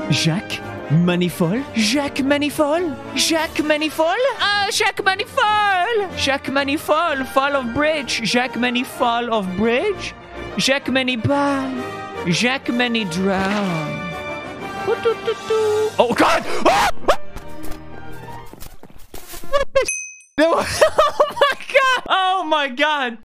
Jacques Manifold? Jacques Manifold? Jacques Manifold? Jacques Manifold! Jacques Manifold, fall of bridge. Jacques Manifold of bridge. Jacques Manipal. Jacques Mani drown. Oh God! Ah! What the? No! Oh my God! Oh my God!